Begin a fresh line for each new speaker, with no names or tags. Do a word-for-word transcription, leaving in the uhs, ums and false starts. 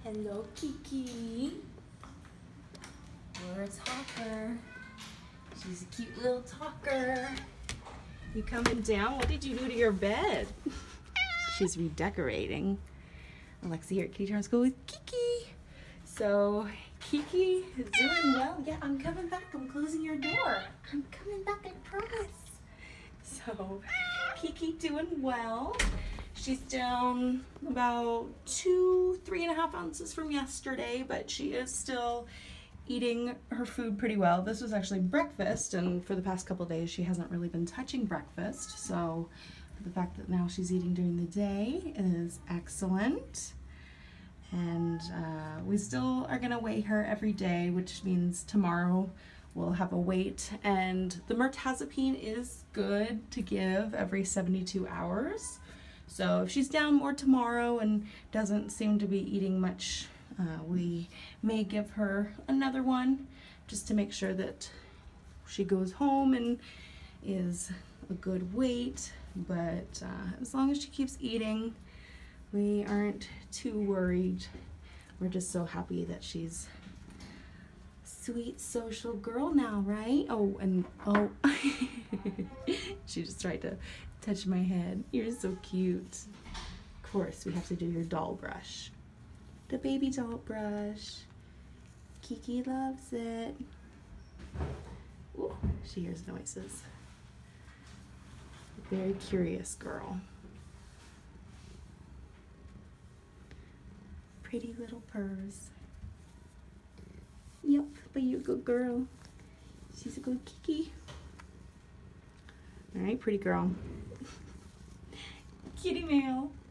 Hello, Kiki. Where's Hopper? She's a cute little talker. You coming down? What did you do to your bed? She's redecorating. Alexa here at Kitty Charms School with Kiki. So Kiki is doing well. Yeah, I'm coming back. I'm closing your door. I'm coming back, I promise. So Kiki doing well. She's down about two, three and a half ounces from yesterday, but she is still eating her food pretty well. This was actually breakfast, and for the past couple of days she hasn't really been touching breakfast, so the fact that now she's eating during the day is excellent. And uh, we still are gonna weigh her every day, which means tomorrow we'll have a weight, and the mirtazapine is good to give every seventy-two hours. So if she's down more tomorrow and doesn't seem to be eating much, uh, we may give her another one just to make sure that she goes home and is a good weight. But uh, as long as she keeps eating, we aren't too worried. We're just so happy that she's a sweet social girl now, right? Oh, and oh, she just tried to touch my head. You're so cute. Of course, we have to do your doll brush. The baby doll brush. Kiki loves it. Ooh, she hears noises. Very curious girl. Pretty little purrs. Yep, but you're a good girl. She's a good Kiki. All right, pretty girl. Kitty mail.